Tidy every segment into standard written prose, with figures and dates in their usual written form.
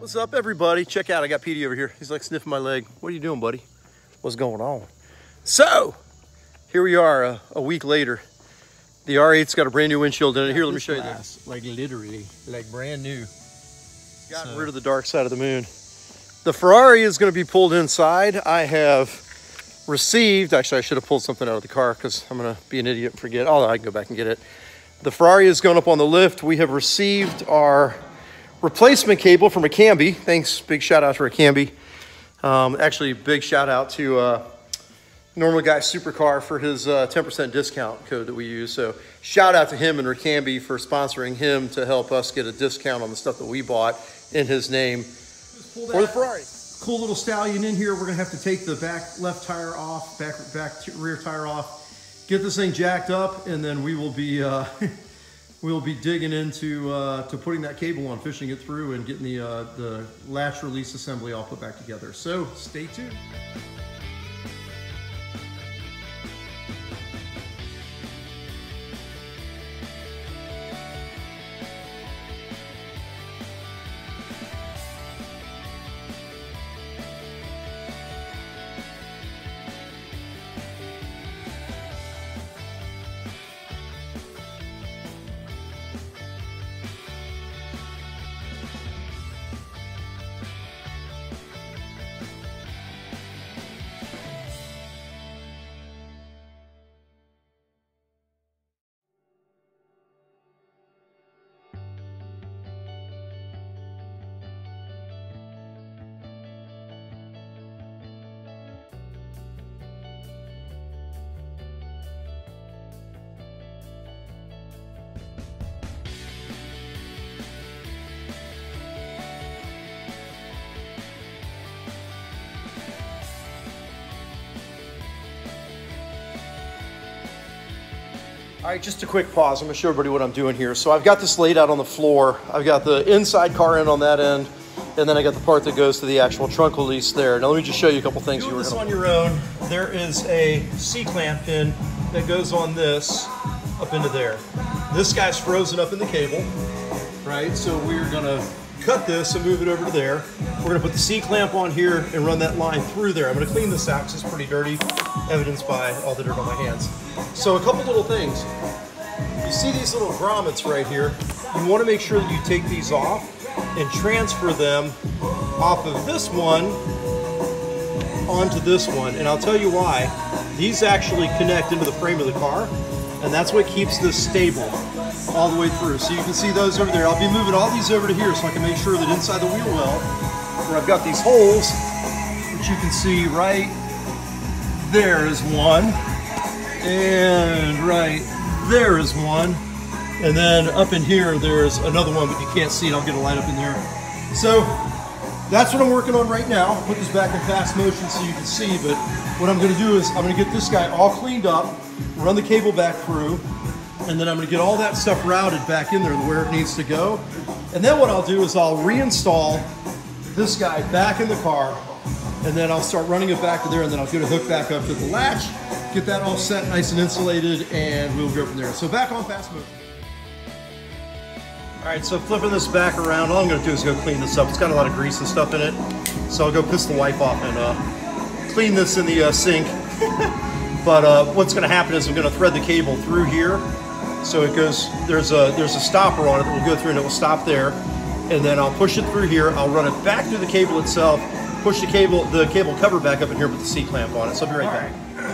What's up, everybody? Check out, I got Petey over here. He's like sniffing my leg. What are you doing, buddy? What's going on? So, here we are a week later. The R8's got a brand new windshield in it. Here, let me show you this. Like literally, like brand new. Gotten rid of the dark side of the moon. The Ferrari is going to be pulled inside. I have received, actually I should have pulled something out of the car because I'm going to be an idiot and forget. Oh, I can go back and get it. The Ferrari is going up on the lift. We have received our replacement cable from Acambi. Thanks, big shout out to Acambi. Actually, big shout out to Normal Guy Supercar for his 10% discount code that we use. So shout out to him and Acambi for sponsoring him to help us get a discount on the stuff that we bought in his name for the Ferrari. Cool little Stallion in here. We're gonna have to take the back left tire off, back rear tire off, get this thing jacked up, and then we will be we'll be digging into to putting that cable on, fishing it through, and getting the latch release assembly all put back together. So stay tuned. All right, just a quick pause. I'm gonna show everybody what I'm doing here. So I've got this laid out on the floor. I've got the inside car end on that end, and then I got the part that goes to the actual trunk release there. Now let me just show you a couple things. Doing this on your own, there is a C-clamp pin that goes on this up into there. This guy's frozen up in the cable, right? So we're gonna cut this and move it over to there. We're gonna put the C-clamp on here and run that line through there. I'm gonna clean this out because it's pretty dirty, evidenced by all the dirt on my hands. So a couple little things. You see these little grommets right here? You want to make sure that you take these off and transfer them off of this one onto this one. And I'll tell you why. These actually connect into the frame of the car, and that's what keeps this stable all the way through. So you can see those over there. I'll be moving all these over to here so I can make sure that inside the wheel well, where I've got these holes, which you can see right there is one. And right there is one. And then up in here, there's another one, but you can't see it. I'll get a light up in there. So that's what I'm working on right now. Put this back in fast motion so you can see, but what I'm gonna do is I'm gonna get this guy all cleaned up, run the cable back through, and then I'm gonna get all that stuff routed back in there where it needs to go. And then what I'll do is I'll reinstall this guy back in the car, and then I'll start running it back to there, and then I'll get a hook back up to the latch, get that all set nice and insulated, and we'll go from there. So back on fast mode. All right, so flipping this back around, all I'm gonna do is go clean this up. It's got a lot of grease and stuff in it. So I'll go piss the wipe off and clean this in the sink. But what's gonna happen is I'm gonna thread the cable through here. So it goes, there's a stopper on it that will go through and it will stop there. And then I'll push it through here. I'll run it back through the cable itself, push the cable cover back up in here with the C-clamp on it. So I'll be right back.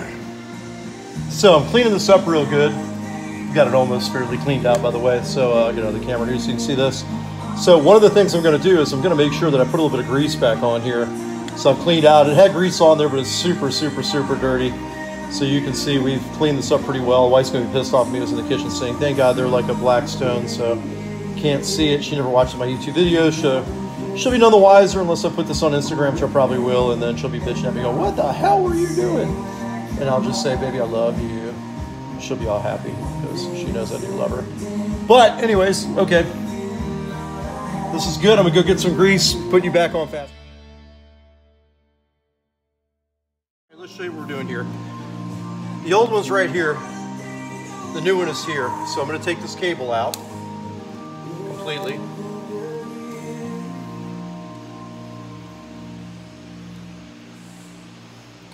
So I'm cleaning this up real good. Got it almost fairly cleaned out, by the way. So you know, the camera here so you can see this. So one of the things I'm going to do is I'm going to make sure that I put a little bit of grease back on here. So I've cleaned out. It had grease on there, but it's super, super, super dirty. So you can see we've cleaned this up pretty well. Wife's going to be pissed off at me. It was in the kitchen sink. Thank God they're like a black stone, so can't see it. She never watches my YouTube videos. She'll be none the wiser unless I put this on Instagram, which I probably will, and then she'll be bitching at me, go, what the hell were you doing? And I'll just say, baby, I love you. She'll be all happy because she knows I do love her. But anyways, okay. This is good. I'm gonna go get some grease, put you back on fast. Let's show you what we're doing here. The old one's right here. The new one is here. So I'm gonna take this cable out completely.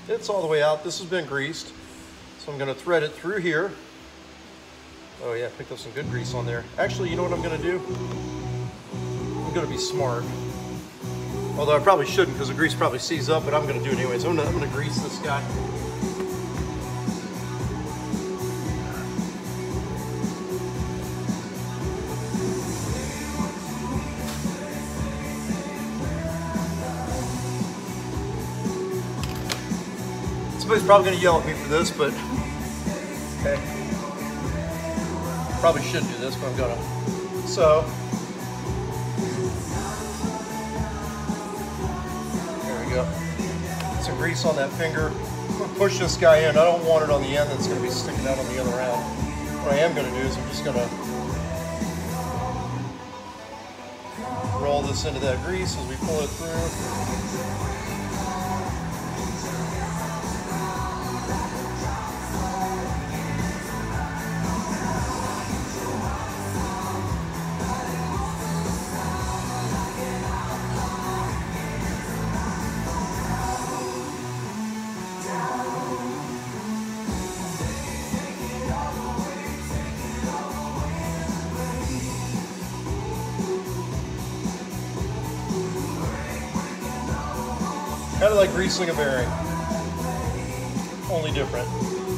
It's all the way out. This has been greased. So I'm gonna thread it through here. Oh yeah, picked up some good grease on there. Actually, you know what I'm gonna do? I'm gonna be smart. Although I probably shouldn't because the grease probably seizes up, but I'm gonna do it anyways. I'm gonna grease this guy. Somebody's probably gonna yell at me for this, but okay. Probably shouldn't do this, but I'm gonna. So, there we go. Some grease on that finger. I'm gonna push this guy in. I don't want it on the end that's gonna be sticking out on the other end. What I am gonna do is I'm just gonna roll this into that grease as we pull it through. Kind of like greasing a bearing, only different.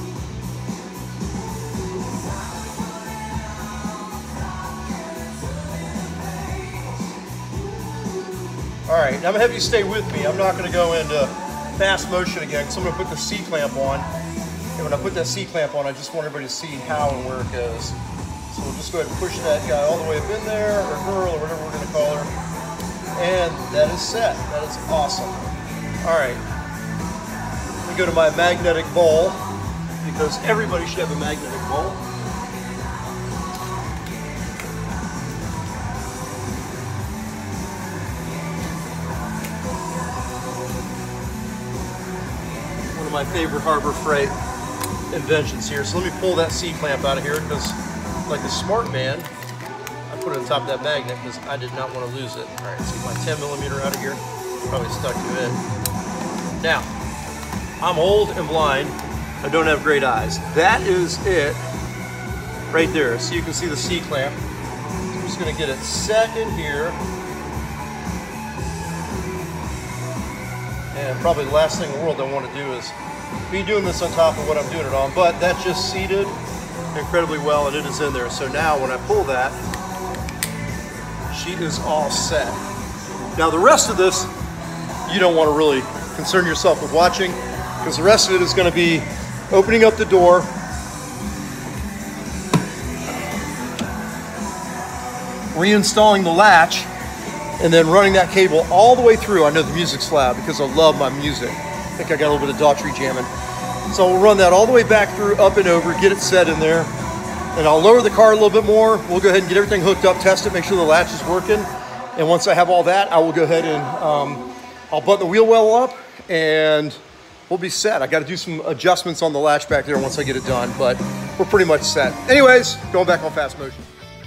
All right, now I'm gonna have you stay with me. I'm not gonna go into fast motion again because I'm gonna put the C-clamp on. And when I put that C-clamp on, I just want everybody to see how and where it goes. So we'll just go ahead and push that guy all the way up in there, or girl, or whatever we're gonna call her. And that is set. That is awesome. All right, let me go to my magnetic bowl because everybody should have a magnetic bowl. One of my favorite Harbor Freight inventions here. So let me pull that C-clamp out of here because, like a smart man, I put it on top of that magnet because I did not want to lose it. All right, let's get my 10mm out of here. Probably stuck to it. Now, I'm old and blind. I don't have great eyes. That is it right there. So you can see the C-clamp. I'm just gonna get it set in here. And probably the last thing in the world I want to do is be doing this on top of what I'm doing it on, but that just seated incredibly well and it is in there. So now when I pull that, she is all set. Now the rest of this, you don't want to really concern yourself with watching because the rest of it is going to be opening up the door, reinstalling the latch, and then running that cable all the way through. I know the music's loud because I love my music. I think I got a little bit of Daughtry jamming. So we'll run that all the way back through, up and over, get it set in there. And I'll lower the car a little bit more. We'll go ahead and get everything hooked up, test it, make sure the latch is working. And once I have all that, I will go ahead and I'll button the wheel well up and we'll be set. I got to do some adjustments on the latch back there once I get it done, but we're pretty much set. Anyways, going back on fast motion.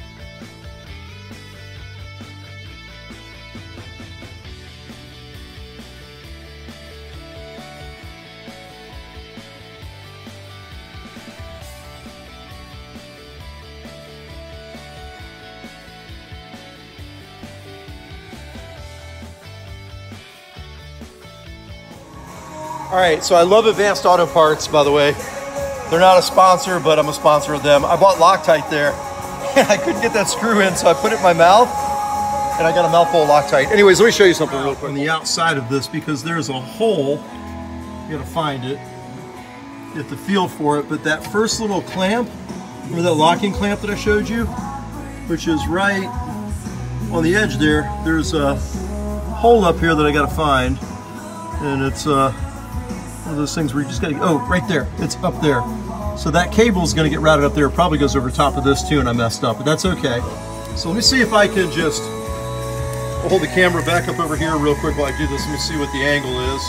All right, so I love Advanced Auto Parts, by the way. They're not a sponsor, but I'm a sponsor of them. I bought Loctite there, and I couldn't get that screw in, so I put it in my mouth, and I got a mouthful of Loctite. Anyways, let me show you something real quick. On the outside of this, because there's a hole, you gotta find it, get the feel for it, but that first little clamp, remember that locking clamp that I showed you? Which is right on the edge there, there's a hole up here that I gotta find, and it's one of those things where you just gotta, oh, right there, it's up there. So that cable is gonna get routed up there. It probably goes over top of this too, and I messed up, but that's okay. So let me see if I can just hold the camera back up over here real quick while I do this. Let me see what the angle is.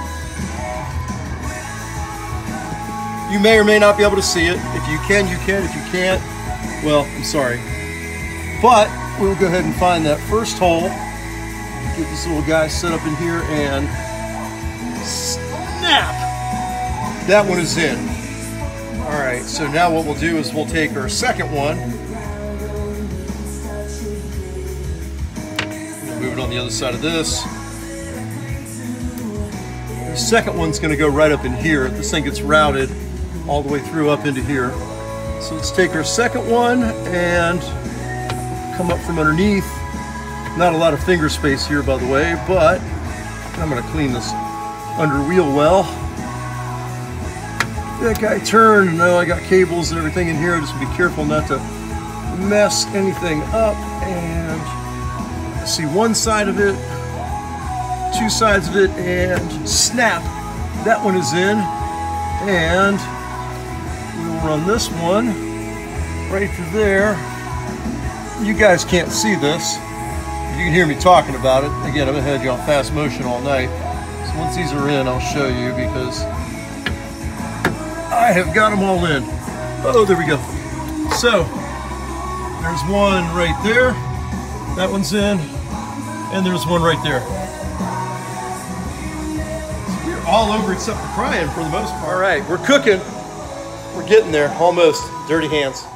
You may or may not be able to see it. If you can, you can. If you can't, well, I'm sorry. But we'll go ahead and find that first hole. Get this little guy set up in here and snap. that one is in. All right, so now what we'll do is we'll take our second one, move it on the other side of this. The second one's gonna go right up in here. This thing gets routed all the way through up into here. So let's take our second one and come up from underneath. Not a lot of finger space here, by the way, but I'm gonna clean this under wheel well. That guy turned, and now I got cables and everything in here. Just be careful not to mess anything up. And I see one side of it, two sides of it, and snap. That one is in. And we'll run this one right through there. You guys can't see this. You can hear me talking about it. Again, I've had you on fast motion all night. So once these are in, I'll show you because I have got them all in. Oh, there we go. So there's one right there. That one's in. And there's one right there. So we're all over except for crying for the most part. All right, we're cooking. We're getting there, almost. Dirty hands.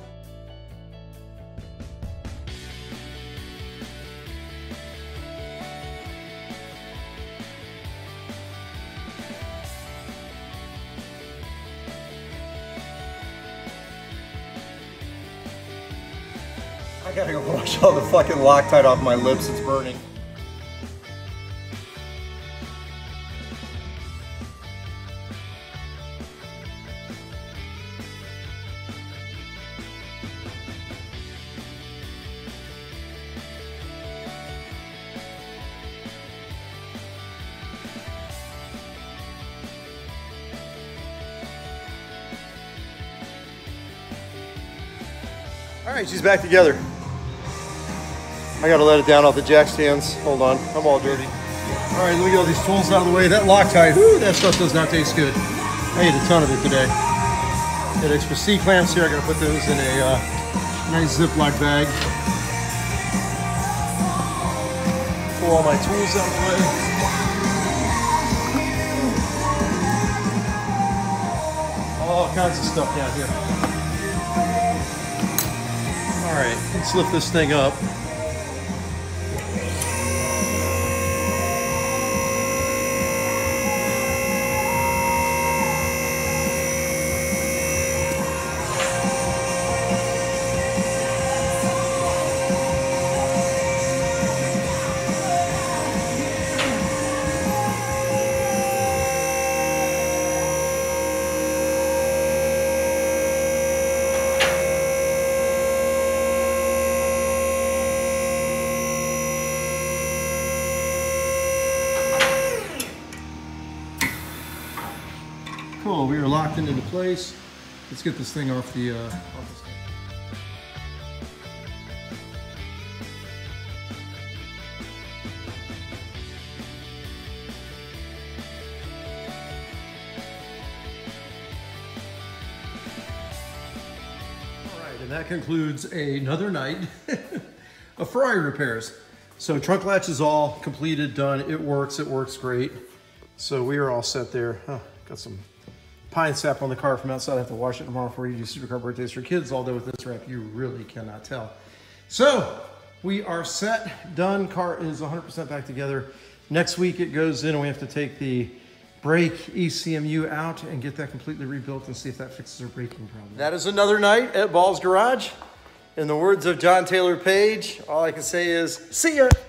I gotta go wash all the fucking Loctite off my lips, it's burning. All right, she's back together. I gotta let it down off the jack stands. Hold on, I'm all dirty. All right, let me get all these tools out of the way. That Loctite, whoo, that stuff does not taste good. I ate a ton of it today. Got extra C-clamps here. I gotta put those in a nice Ziploc bag. Pull all my tools out of the way. All kinds of stuff down here. All right, let's lift this thing up. Cool, we are locked into place. Let's get this thing off the stand. All right, and that concludes another night of Ferrari repairs. So trunk latch is all completed, done. It works great. So we are all set there. Oh, got some pine sap on the car from outside. I have to wash it tomorrow before you do supercar birthdays for kids, although with this wrap, you really cannot tell. So we are set, done. Car is 100% back together. Next week it goes in and we have to take the brake ECMU out and get that completely rebuilt and see if that fixes our braking problem. That is another night at Ball's Garage. In the words of John Taylor Page, all I can say is, see ya.